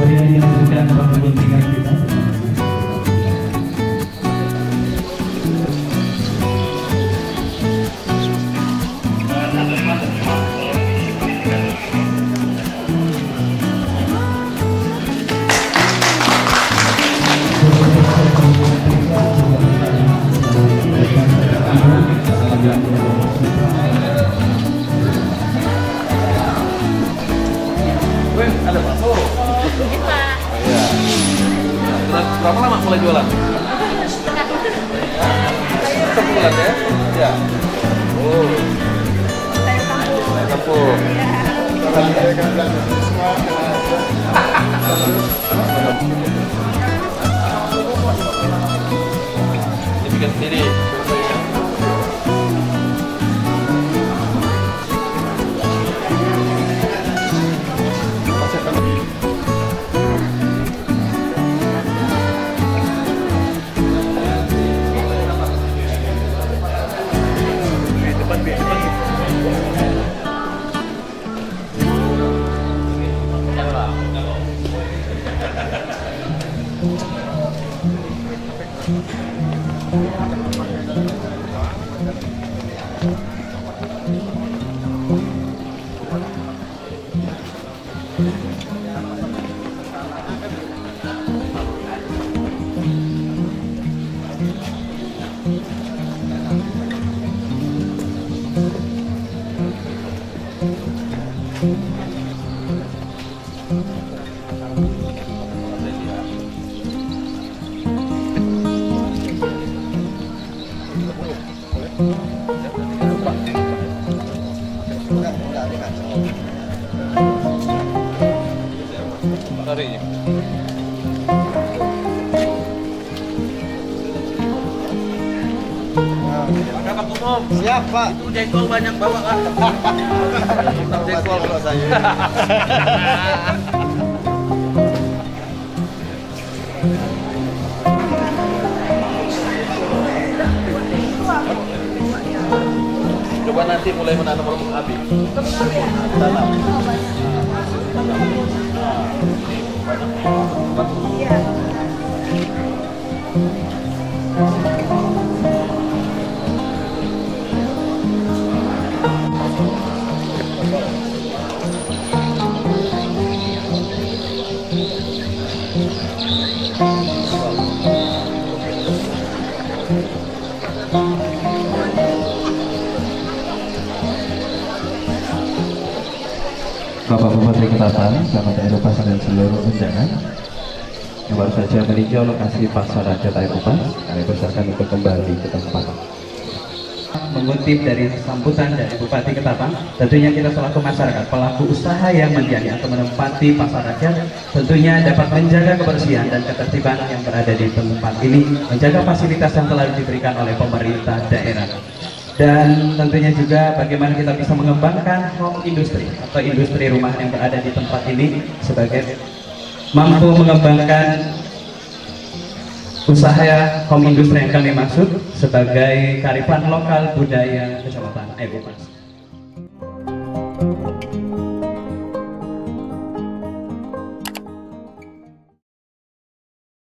yang dihasilkan pembentukan kita. Ada bakso. Iya. Berapa lama mulai jualan? Sebulan ya? Ya. Oh. Saya kampung. Ini bikin sendiri. Sorry. Pak Umum. Siap, Pak. Itu jengkol banyak bawa kan? Tetap jengkol kalau saya. Coba nanti mulai menanam rumput abi. Tanam. Bapak Bupati Ketapang, Camat Air Upas dan seluruh undangan yang baru saja meninjau lokasi pasar rakyat Air Upas, kami persilakan untuk kembali ke tempat. Mengutip dari sambutan dari Bupati Ketapang, tentunya kita selaku masyarakat, pelaku usaha yang menjadi atau menempati pasar rakyat, tentunya dapat menjaga kebersihan dan ketertiban yang berada di tempat ini, menjaga fasilitas yang telah diberikan oleh pemerintah daerah. Dan tentunya juga bagaimana kita bisa mengembangkan home industry atau industri rumahan yang berada di tempat ini sebagai mampu mengembangkan usaha home industry yang kami maksud sebagai kearifan lokal budaya Kecamatan Air Upas.